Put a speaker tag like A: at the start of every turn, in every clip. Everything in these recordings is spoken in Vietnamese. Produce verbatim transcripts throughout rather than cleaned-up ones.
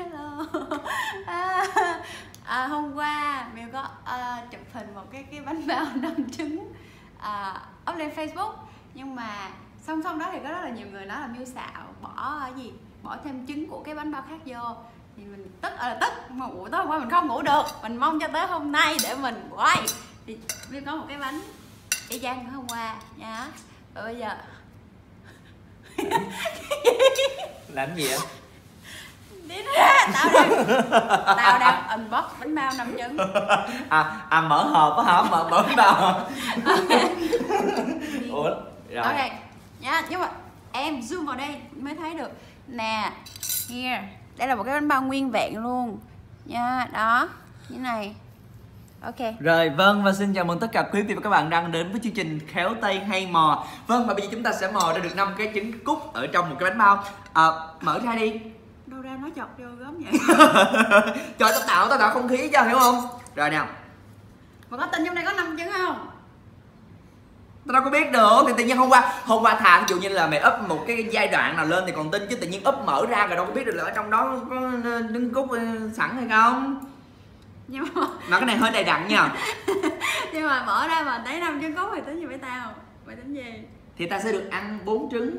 A: Hello. À, à, hôm qua Miu có à, chụp hình một cái cái bánh bao năm trứng à, up lên Facebook, nhưng mà song song đó thì có rất là nhiều người nói là Miu xạo bỏ cái gì bỏ thêm trứng của cái bánh bao khác vô, thì mình tức là tức mà buổi tối hôm qua mình không ngủ được, mình mong cho tới hôm nay để mình quay thì Miu có một cái bánh y chang của hôm qua nha. Và bây giờ
B: làm gì vậy?
A: đi ra tao đang tao đang unbox bánh bao năm trứng.
B: À, à mở hộp á hả? Mở mở bánh bao. Ủa rồi.
A: Ok nha, nhưng mà em zoom vào đây mới thấy được nè. Here, đây là một cái bánh bao nguyên vẹn luôn nha, đó như này. Ok.
B: Rồi vâng, và xin chào mừng tất cả quý vị và các bạn đang đến với chương trình Khéo Tay Hay Mò. Vâng, và bây giờ chúng ta sẽ mò ra được năm cái trứng cút ở trong một cái bánh bao. À, mở ra đi.
A: Đâu ra nó chọt vô gớm vậy?
B: Trời, tao tạo tao tạo không khí cho, hiểu không? Rồi nào.
A: Mà có tin trong đây có năm trứng không?
B: Tao đâu có biết được, thì tự nhiên hôm qua hôm qua thà ví dụ như là mày up một cái giai đoạn nào lên thì còn tin, chứ tự nhiên up mở ra rồi đâu có biết được là ở trong đó có trứng cút sẵn hay không.
A: Nhưng mà
B: Mà cái này hơi đầy đặn nha.
A: nhưng mà mở ra mà thấy năm trứng cút thì tính gì với tao? Mày tính gì?
B: Thì ta sẽ được ăn bốn trứng.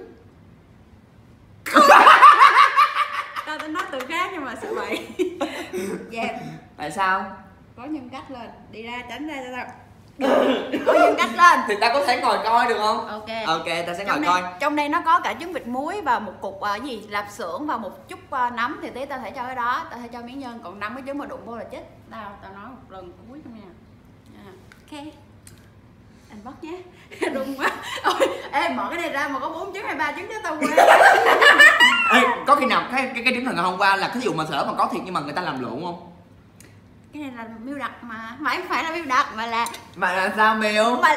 A: Tao tính nói từ khác nhưng mà sợ vậy. Dẹp.
B: Tại sao?
A: Có nhân cách lên, đi ra tránh ra cho tao. Có nhân cách lên.
B: Thì ta có thể ngồi coi được không?
A: Ok.
B: Ok, ta sẽ ngồi
A: Trong
B: coi.
A: đây, trong đây nó có cả trứng vịt muối và một cục uh, gì lạp xưởng và một chút uh, nấm, thì tí tao thể cho cái đó, tao thể cho miếng nhân, còn năm cái trứng mà đụng vô là chết. Tao tao nói một lần cuối không nha. À, ok. Anh bắt nhé. Đụng quá. Ôi, ê mở cái này ra mà có bốn trứng hay ba trứng chứ tao quên.
B: Ê, có khi nào cái cái, cái trứng ngày hôm qua là cái dụ mà sợ mà có thiệt nhưng mà người ta làm lộn không?
A: Cái này là Miu đặt mà, mà không phải là Miu đặt mà là
B: Mà là sao Miu?
A: mà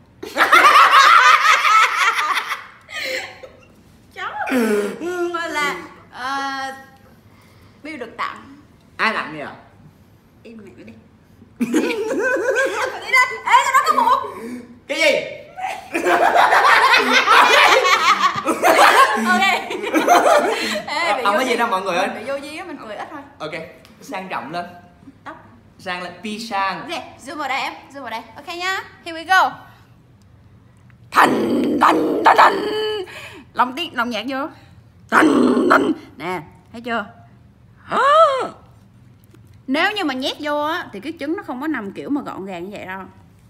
A: chó mà là uh, Miu được tặng.
B: Ai tặng vậy à?
A: Im mẹ đi. Đi ra. Ê, tao nói có một.
B: Cái gì?
A: Ok. Ê, bị
B: Không
A: vô
B: có gì
A: duyên.
B: đâu mọi người ơi.
A: Mình bị vô duyên á, mình cười ít thôi.
B: Ok, sang trọng lên.
A: Tóc.
B: Sang lên, pi sang.
A: Ok, zoom vào đây em, zoom vào đây. Ok nhá. Here we go. Thành thành thành thành. Lòng tiếng, lòng nhạc vô. Thành thành. Nè, thấy chưa? Nếu như mà nhét vô á thì cái trứng nó không có nằm kiểu mà gọn gàng như vậy đâu.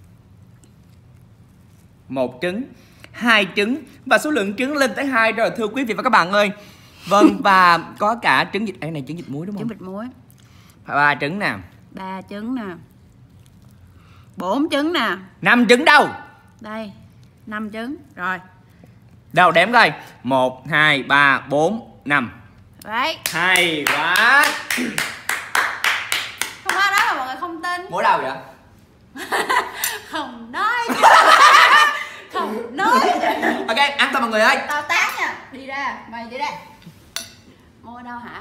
B: Một trứng, hai trứng và số lượng trứng lên tới hai rồi thưa quý vị và các bạn ơi. Vâng, và có cả trứng vịt, cái này trứng vịt muối đúng không?
A: Trứng vịt muối.
B: Ba trứng nè.
A: Ba trứng nè. Bốn trứng nè.
B: Năm trứng đâu?
A: Đây, năm trứng. Rồi.
B: Đâu đếm coi. Một, hai, ba, bốn, năm.
A: Đấy.
B: Hay quá.
A: Không có đó mà mọi người không tin.
B: Múa đâu vậy?
A: Không nói. Không nói.
B: Ok, ăn thôi mọi người ơi.
A: Tao tán nha. Đi ra, mày đi ra. Mua ở đâu hả?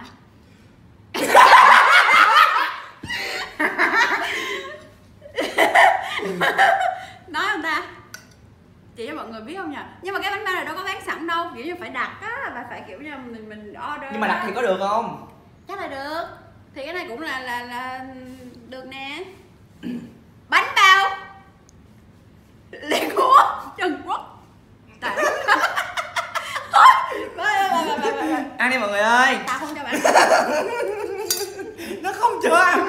A: Nói không ta? Chỉ cho mọi người biết không nhỉ? Nhưng mà cái bánh bao này đâu có bán sẵn đâu, kiểu như phải đặt á, là phải kiểu như mình mình order.
B: Nhưng mà đặt thì có được không?
A: Chắc là được. Thì cái này cũng là là là được nè. Bánh bao Liên Quốc Trần Quốc. Tại
B: Ăn đi mọi người ơi.
A: tao không cho bạn.
B: Nó không cho ăn.